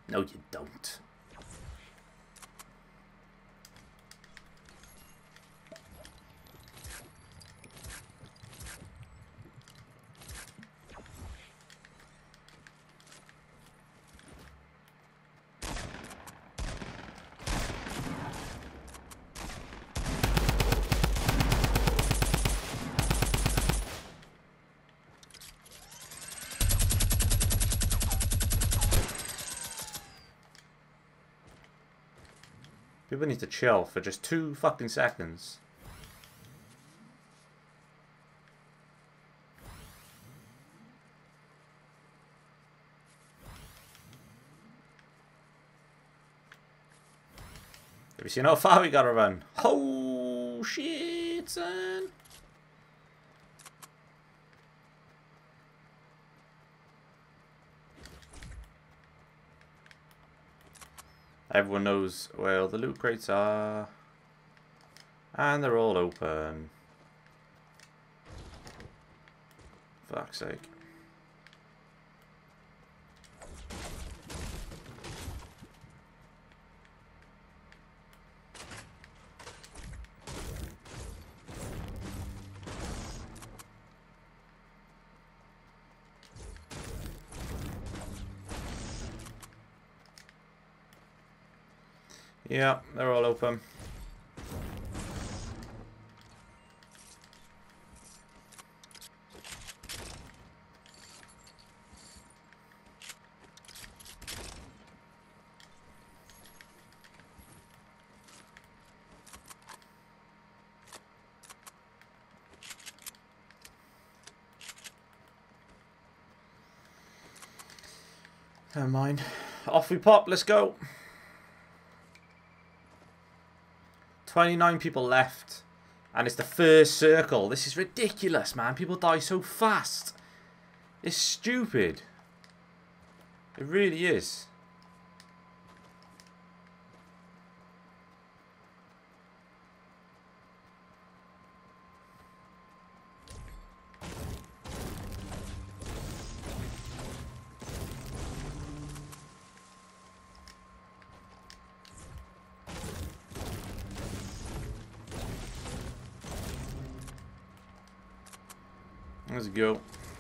No, you don't. People need to chill for just 2 fucking seconds. Have you seen how far we gotta run? Oh shit, son. Everyone knows where all the loot crates are. And they're all open. Fuck's sake. Yeah, they're all open. Never mind. Off we pop, let's go. 29 people left. And it's the first circle. This is ridiculous, man. People die so fast. It's stupid. It really is. Let's go.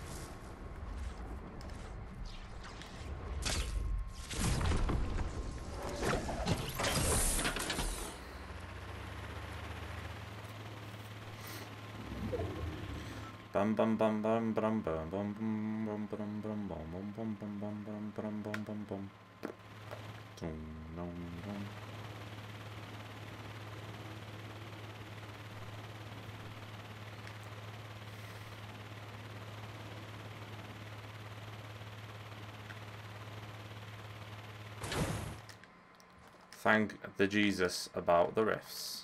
Bum bum bum bum bum bum bum bum bum bum bum bum bum bum bum bum bum bum bum bum. Thank the Jesus about the rifts.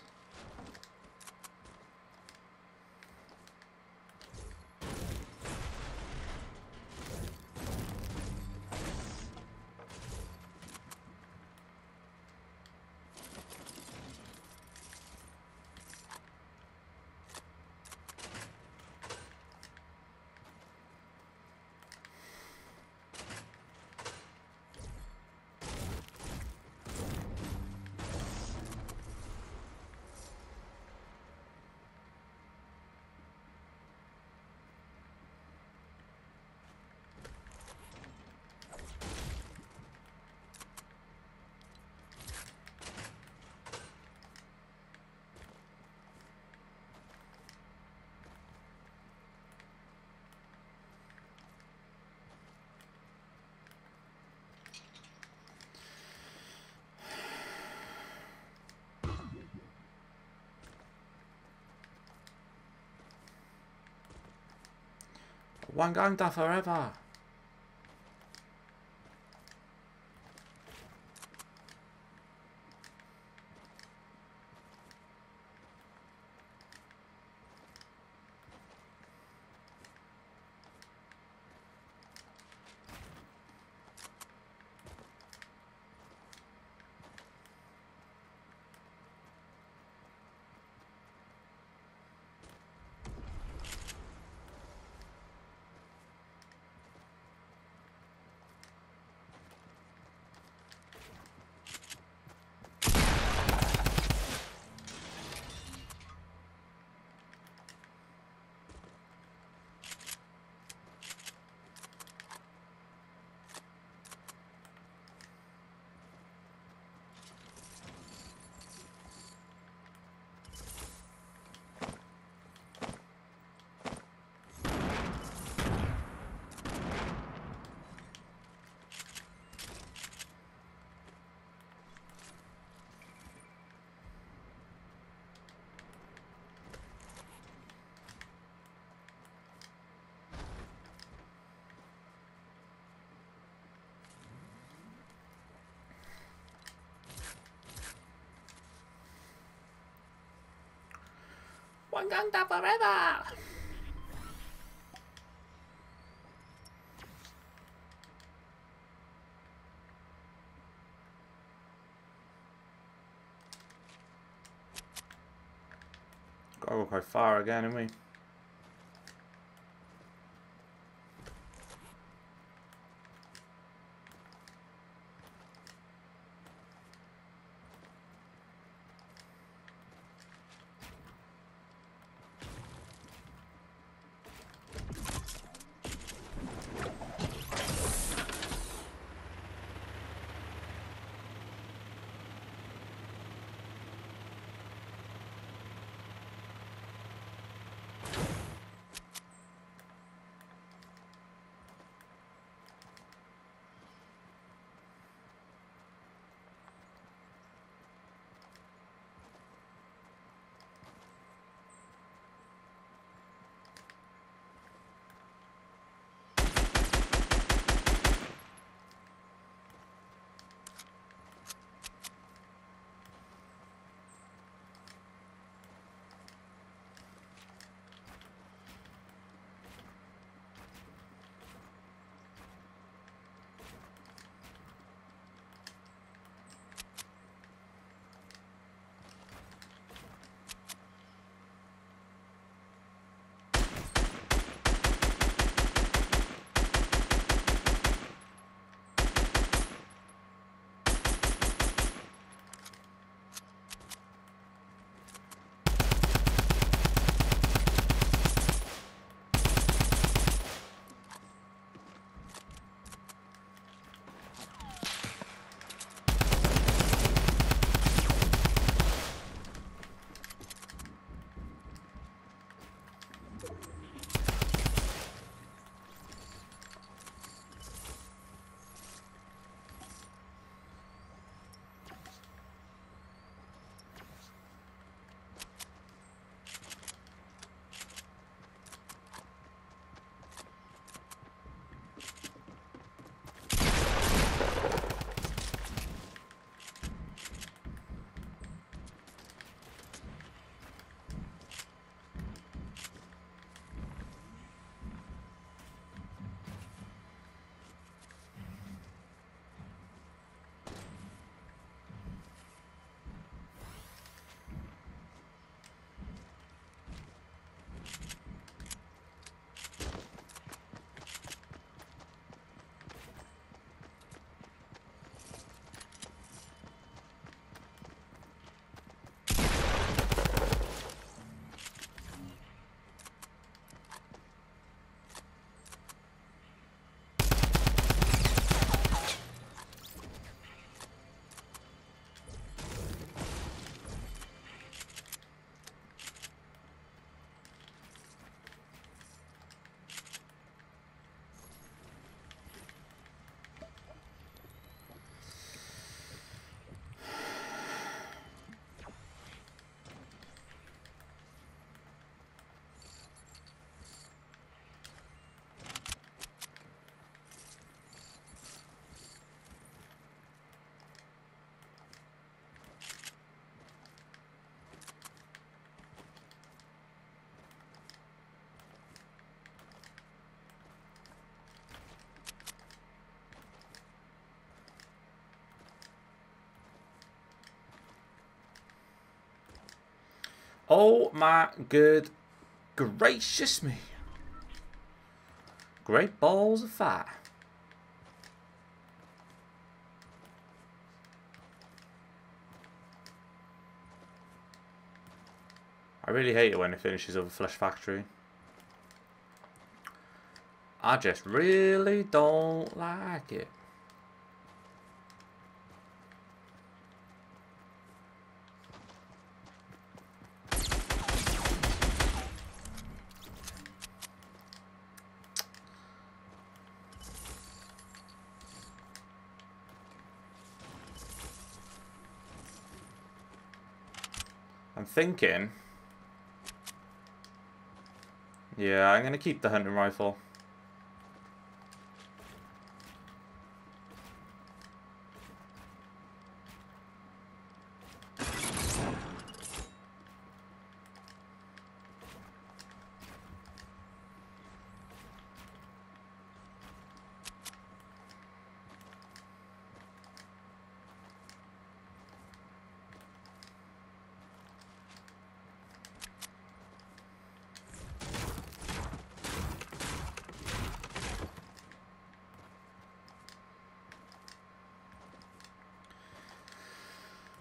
Wanganda forever. Wakanda forever! Gotta go quite far again, haven't we? Oh my good gracious me. Great balls of fire. I really hate it when it finishes over Flesh Factory. I just really don't like it. I'm thinking... Yeah, I'm going to keep the hunting rifle.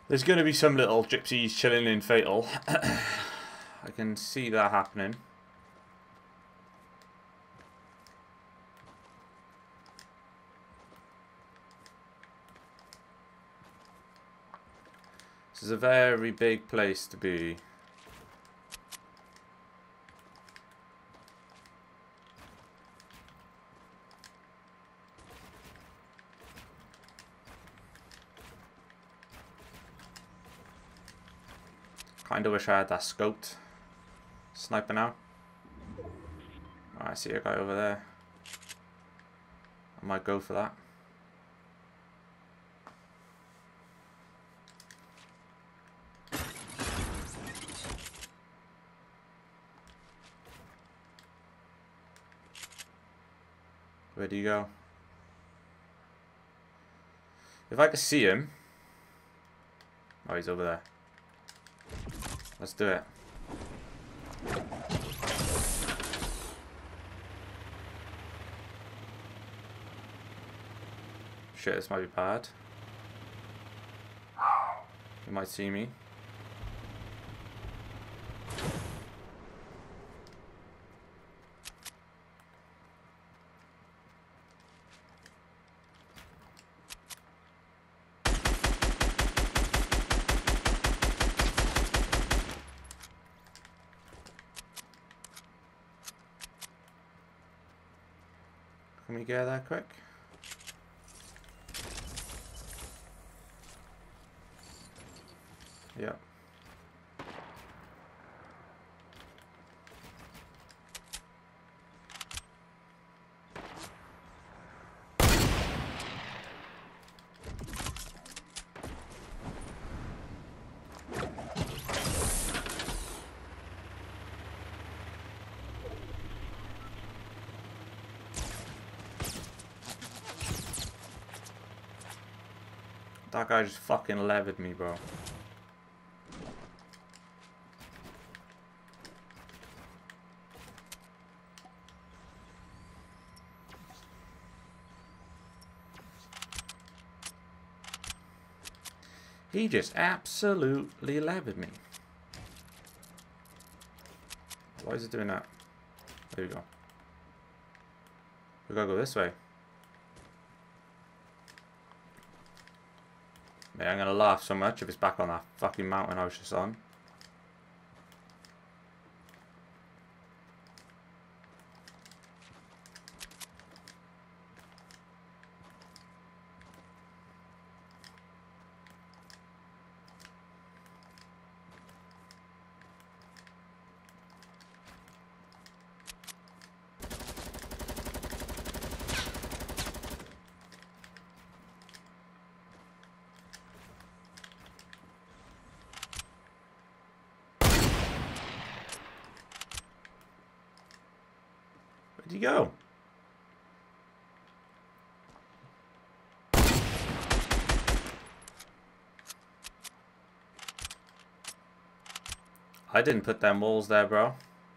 There's going to be some little gypsies chilling in Fatal. I can see that happening. This is a very big place to be. Kinda wish I had that scoped. Sniper now. Oh, I see a guy over there. I might go for that. Where do you go? If I could see him. Oh, he's over there. Let's do it. Shit, this might be bad. He might see me. Can we get that quick? Yeah. That guy just fucking levered me, bro. He just absolutely levered me. Why is it doing that? There we go. We gotta go this way. Man, I'm gonna laugh so much if it's back on that fucking mountain I was just on. Where'd you go? I didn't put them walls there, bro.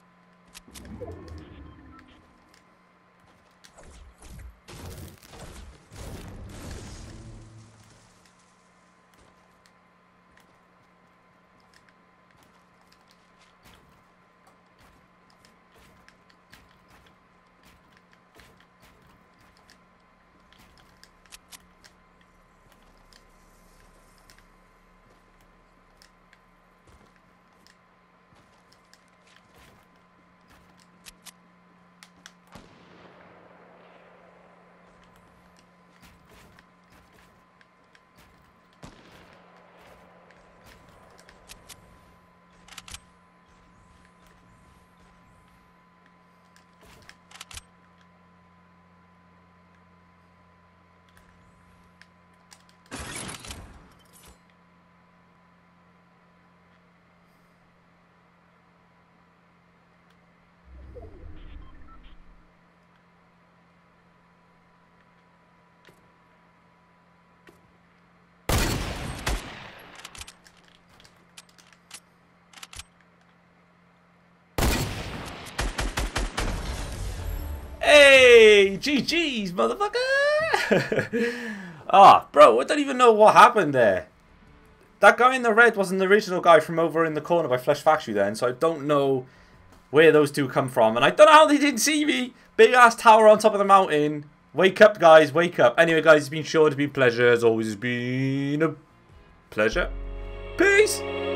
Hey, GG's, motherfucker! Ah, bro, I don't even know what happened there. That guy in the red wasn't the original guy from over in the corner by Flesh Factory then, so I don't know where those two come from. And I don't know how they didn't see me. Big ass tower on top of the mountain. Wake up, guys, wake up. Anyway, guys, it's been sure to be a pleasure. As always, it's been a pleasure. Peace.